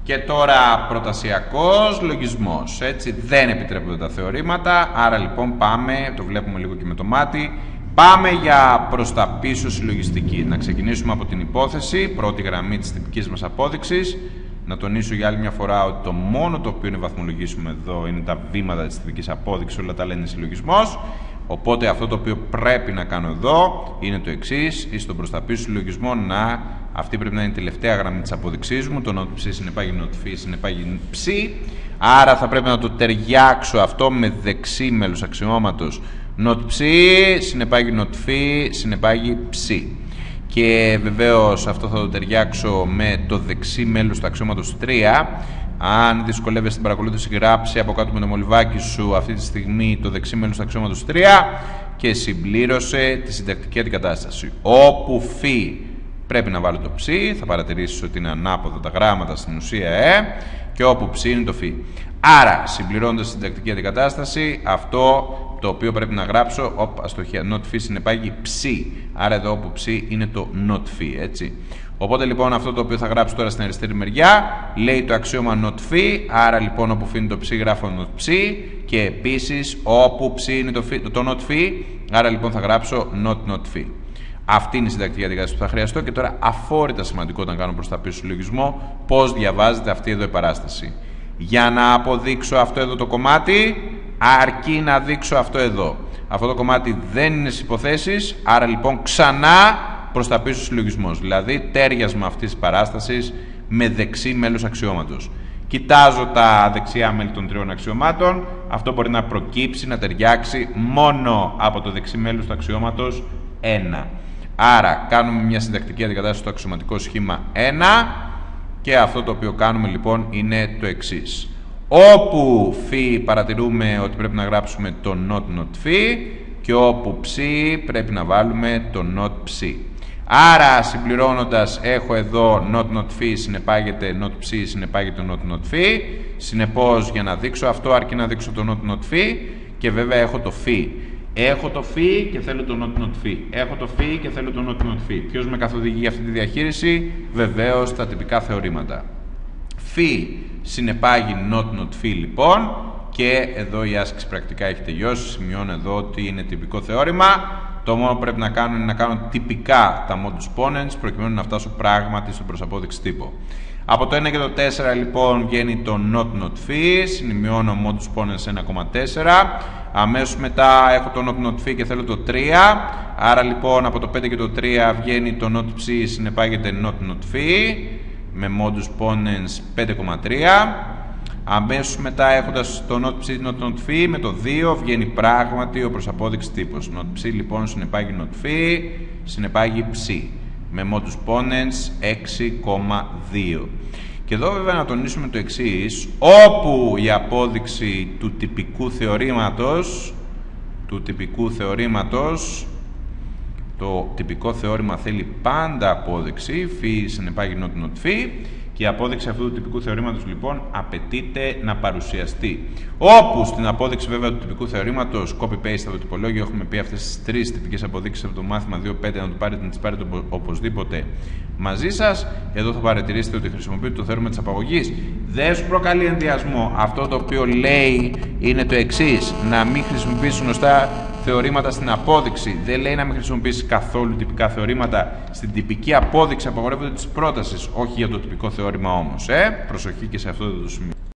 Και τώρα προτασιακός λογισμός, έτσι, δεν επιτρέπονται τα θεωρήματα, άρα λοιπόν πάμε, το βλέπουμε λίγο και με το μάτι, πάμε για προς τα πίσω συλλογιστική. Να ξεκινήσουμε από την υπόθεση, πρώτη γραμμή της τυπικής μας απόδειξης. Να τονίσω για άλλη μια φορά ότι το μόνο το οποίο βαθμολογήσουμε εδώ είναι τα βήματα της τυπικής απόδειξης, όλα τα λένε συλλογισμός. Οπότε αυτό το οποίο πρέπει να κάνω εδώ είναι το εξής, ή στον προς τα πίσω συλλογισμό αυτή πρέπει να είναι η τελευταία γραμμή της απόδειξής μου, το not ψ συνεπάγει not φ συνεπάγει ψ, άρα θα πρέπει να το ταιριάξω αυτό με δεξί μέλος αξιώματος not ψ συνεπάγει not φ συνεπάγει ψ. Και βεβαίως αυτό θα το ταιριάξω με το δεξί μέλος του αξιώματος 3. Αν δυσκολεύεσαι στην παρακολούθηση, γράψε από κάτω με το μολυβάκι σου αυτή τη στιγμή το δεξί μέλος του αξιώματος 3 και συμπλήρωσε τη συντακτική αντικατάσταση. Όπου φ πρέπει να βάλω το ψ, θα παρατηρήσεις ότι είναι ανάποδα τα γράμματα στην ουσία, και όπου ψ είναι το φ. Άρα, συμπληρώνοντας τη συντακτική αντικατάσταση, αυτό το οποίο πρέπει να γράψω, αστοχία, not φ συνεπάγει ψ. Άρα εδώ όπου ψ είναι το not φ, έτσι. Οπότε λοιπόν αυτό το οποίο θα γράψω τώρα στην αριστερή μεριά λέει το αξίωμα not φ, άρα λοιπόν όπου φ είναι το ψ γράφω not ψ και επίσης όπου ψ είναι το not φ, άρα λοιπόν θα γράψω not φ. Αυτή είναι η συντακτική αντικατάσταση που θα χρειαστώ και τώρα αφόρητα σημαντικό όταν κάνω προς τα πίσω συλλογισμό πώς διαβάζεται αυτή εδώ η παράσταση. Για να αποδείξω αυτό εδώ το κομμάτι αρκεί να δείξω αυτό εδώ. Αυτό το κομμάτι δεν είναι στις υποθέσεις, άρα λοιπόν ξανά προς τα πίσω συλλογισμός, δηλαδή τέριασμα αυτής της παράστασης με δεξί μέλος αξιώματος. Κοιτάζω τα δεξιά μέλη των τριών αξιωμάτων, αυτό μπορεί να προκύψει, να ταιριάξει μόνο από το δεξί μέλος του αξιώματος 1. Άρα κάνουμε μια συντακτική αντικατάσταση στο αξιωματικό σχήμα 1 και αυτό το οποίο κάνουμε λοιπόν είναι το εξής. Όπου φ παρατηρούμε ότι πρέπει να γράψουμε το not φ και όπου ψ πρέπει να βάλουμε το not ψ. Άρα συμπληρώνοντας έχω εδώ not φ συνεπάγεται not ψ συνεπάγεται not φ. Συνεπώς για να δείξω αυτό αρκεί να δείξω το not φ και βέβαια έχω το φ. Έχω το φ και θέλω το not φ. Έχω το φ και θέλω το not φ. Ποιος με καθοδηγεί για αυτή τη διαχείριση? Βεβαίως τα τυπικά θεωρήματα. Φ συνεπάγει not φ λοιπόν και εδώ η άσκηση πρακτικά έχει τελειώσει. Σημειώνω εδώ ότι είναι τυπικό θεώρημα. Το μόνο που πρέπει να κάνω είναι να κάνω τυπικά τα modus ponens προκειμένου να φτάσω πράγματι στον προσαπόδειξη τύπο. Από το 1 και το 4 λοιπόν βγαίνει το not φ, σημειώνω modus ponens 1,4. Αμέσως μετά έχω το not φ και θέλω το 3. Άρα λοιπόν από το 5 και το 3 βγαίνει το not ψ συνεπάγεται not φ με modus ponens 5,3. Αμέσως μετά έχοντας το not ψ not φ με το 2 βγαίνει πράγματι ο προσαπόδειξη τύπος. Not ψ λοιπόν συνεπάγει not φ συνεπάγει ψ με modus ponens 6,2. Και εδώ βέβαια να τονίσουμε το εξής, όπου η απόδειξη του τυπικού θεωρήματος, το τυπικό θεώρημα θέλει πάντα απόδειξη, φ συνεπάγει not φ, και η απόδειξη αυτού του τυπικού θεωρήματος λοιπόν απαιτείται να παρουσιαστεί. Όπου στην απόδειξη βέβαια του τυπικού θεωρήματος, copy-paste από το τυπολόγιο, έχουμε πει αυτές τις τρεις τυπικές αποδείξεις από το μάθημα 2.5 να τις πάρετε οπωσδήποτε μαζί σας. Εδώ θα παρατηρήσετε ότι χρησιμοποιείτε το θεώρημα της απαγωγής. Δεν σου προκαλεί ενδιασμό. Αυτό το οποίο λέει είναι το εξής, να μην χρησιμοποιήσεις γνωστά θεωρήματα στην απόδειξη. Δεν λέει να μην χρησιμοποιήσει καθόλου τυπικά θεωρήματα. Στην τυπική απόδειξη απαγορεύονται της πρότασης, όχι για το τυπικό θεώρημα όμως. Προσοχή και σε αυτό το σημείο.